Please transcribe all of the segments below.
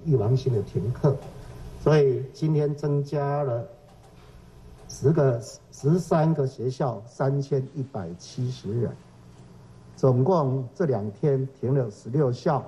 预防性的停课，所以今天增加了13个学校3170人，总共这2天停了16校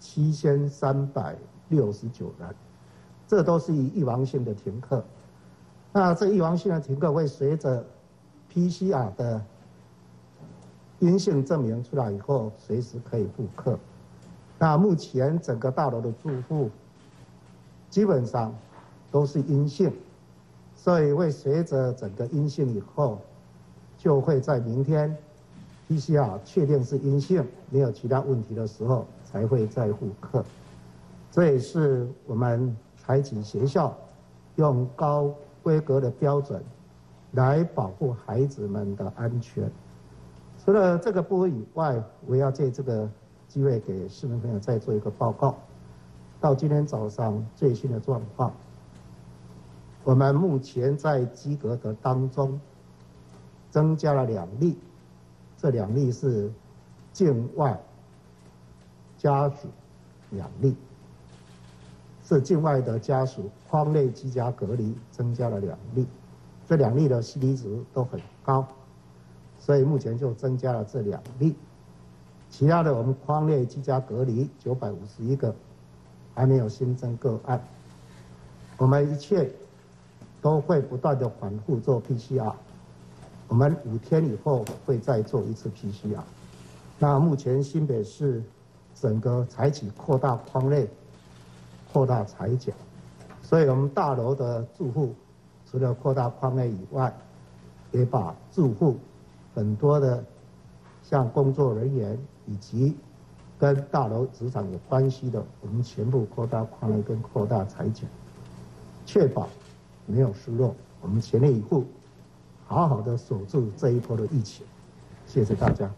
7369人，这都是以预防性的停课。那这预防性的停课会随着 PCR 的阴性证明出来以后，随时可以复课。那目前整个大楼的住户基本上都是阴性，所以会随着整个阴性以后，就会在明天 PCR 确定是阴性，没有其他问题的时候，才会再复课。这也是我们采取学校用高规格的标准来保护孩子们的安全。除了这个部分以外，我要借这个机会给市民朋友再做一个报告。到今天早上最新的状况，我们目前在及格的当中增加了2例，这2例是境外家属2例，是境外的家属匡列居家隔离增加了2例，这2例的 CT 值都很高，所以目前就增加了这2例。其他的我们匡列居家隔离951个，还没有新增个案。我们一切都会不断的反复做 PCR， 我们5天以后会再做一次 PCR。那目前新北市整个采取扩大匡列、扩大采检，所以我们大楼的住户除了扩大匡列以外，也把住户很多的像工作人员以及跟大楼职场有关系的，我们全部扩大匡列跟扩大采检，确保没有疏漏，我们全力以赴，好好的守住这一波的疫情。谢谢大家。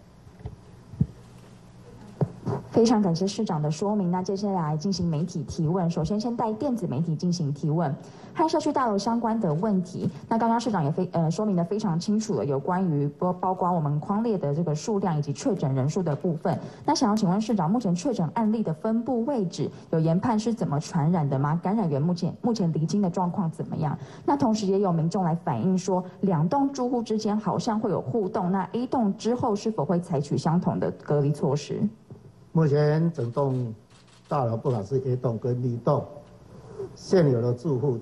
非常感谢市长的说明。那接下来进行媒体提问，首先带电子媒体进行提问，和社区大楼相关的问题。那刚刚市长也说明的非常清楚了，有关于包括我们匡列的这个数量以及确诊人数的部分。那想要请问市长，目前确诊案例的分布位置有研判是怎么传染的吗？感染源目前离境的状况怎么样？那同时也有民众来反映说，2栋住户之间好像会有互动，那 A 栋之后是否会采取相同的隔离措施？ 目前整栋大楼，不管是 A 栋跟 B 栋，现有的住户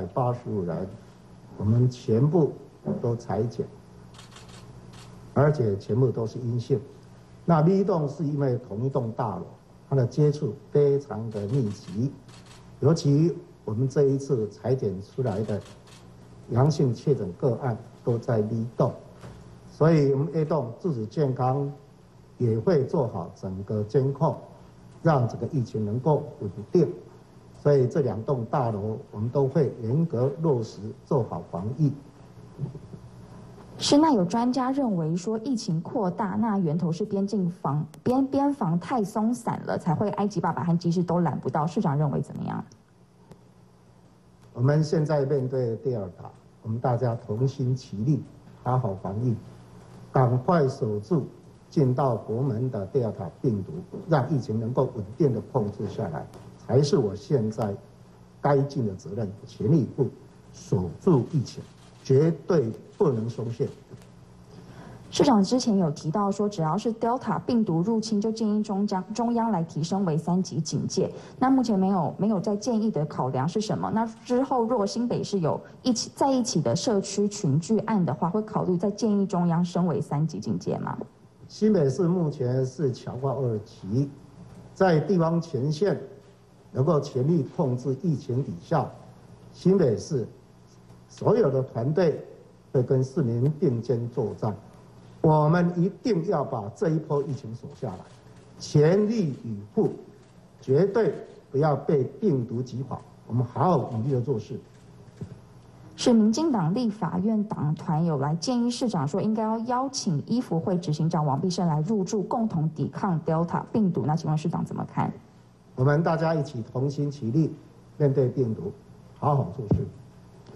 785人，我们全部都采检，而且全部都是阴性。那 B 栋是因为同一栋大楼，它的接触非常的密集，尤其我们这一次采检出来的阳性确诊个案都在 B 栋，所以我们 A 栋自主健康也会做好整个监控，让这个疫情能够稳定。所以这2栋大楼我们都会严格落实做好防疫。 是，那有专家认为说疫情扩大，那源头是边防太松散了，才会埃及爸爸和机师都揽不到。市长认为怎么样？ 我们现在面对第2塔，我们大家同心齐力，好好防疫，赶快守住进到国门的第2塔病毒，让疫情能够稳定的控制下来，才是我现在该尽的责任，全力以赴守住疫情，绝对不能松懈。 市长之前有提到说，只要是 Delta 病毒入侵，就建议中央来提升为3级警戒。那目前没有在建议的考量是什么？那之后若新北市有在一起的社区群聚案的话，会考虑再建议中央升为3级警戒吗？ 新北市目前是强化2级，在地方前线能够全力控制疫情底下，新北市所有的团队会跟市民并肩作战。我们一定要把这一波疫情守下来，全力以赴，绝对不要被病毒击垮。我们好好努力的做事。 是民进党立法院党团有来建议市长说，应该要邀请医福会执行长王必胜来入驻，共同抵抗 Delta 病毒。那请问市长怎么看？ 我们大家一起同心齐力，面对病毒，好好做事。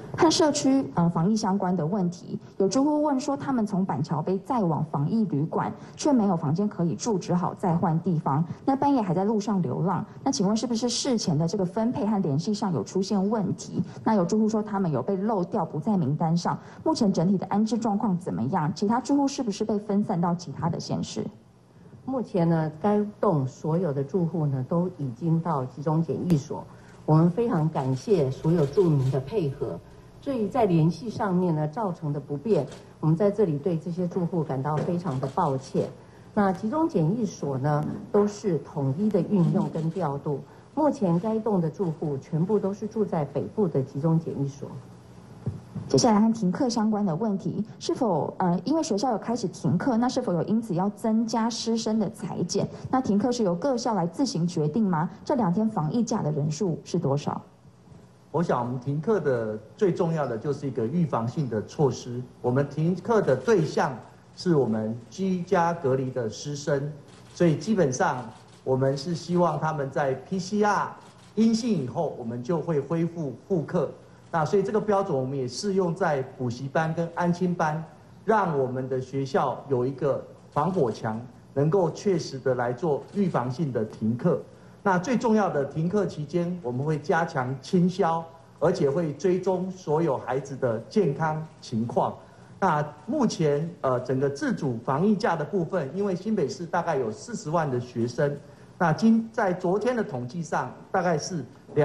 和社区防疫相关的问题，有住户问说，他们从板桥被载往防疫旅馆，却没有房间可以住，只好再换地方。那半夜还在路上流浪。那请问是不是事前的这个分配和联系上有出现问题？那有住户说他们有被漏掉，不在名单上。目前整体的安置状况怎么样？其他住户是不是被分散到其他的县市？ 目前呢，该栋所有的住户呢都已经到集中检疫所。我们非常感谢所有住民的配合。至于在联系上面呢造成的不便，我们在这里对这些住户感到非常的抱歉。那集中检疫所呢都是统一的运用跟调度。目前该栋的住户全部都是住在北部的集中检疫所。 接下来和停课相关的问题，是否因为学校有开始停课，那是否有因此要增加师生的裁减？那停课是由各校来自行决定吗？这2天防疫假的人数是多少？ 我想，我们停课的最重要的就是一个预防性的措施。我们停课的对象是我们居家隔离的师生，所以基本上我们是希望他们在 PCR 阴性以后，我们就会恢复复课。那所以这个标准我们也适用在补习班跟安亲班，让我们的学校有一个防火墙，能够确实的来做预防性的停课。那最重要的停课期间，我们会加强清消，而且会追踪所有孩子的健康情况。那目前整个自主防疫假的部分，因为新北市大概有40万的学生，那在昨天的统计上，大概是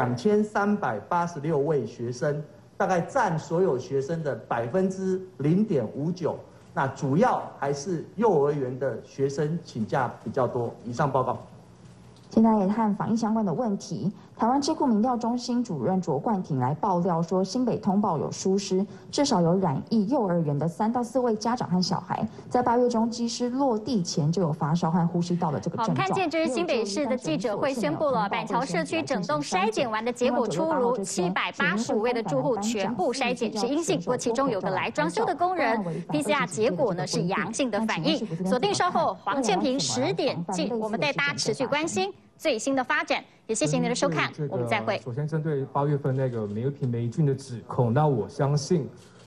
2386位学生，大概占所有学生的0.59%。那主要还是幼儿园的学生请假比较多。以上报告。 现在也和防疫相关的问题，台湾智库民调中心主任卓冠廷来爆料说，新北通报有疏失，至少有染疫幼儿园的3到4位家长和小孩，在8月中机师落地前就有发烧和呼吸道的这个症状。 我们看见这是新北市的记者会宣布了，板桥社区整栋筛检完的结果出炉，785位的住户全部筛检是阴性，不过其中有个来装修的工人 PCR 结果呢是阳性的反应。锁定稍后黄倩萍10点进，我们带大家持续关心最新的发展，也谢谢您的收看，我们再会。 首先针对8月份那个梅尔平霉菌的指控，那我相信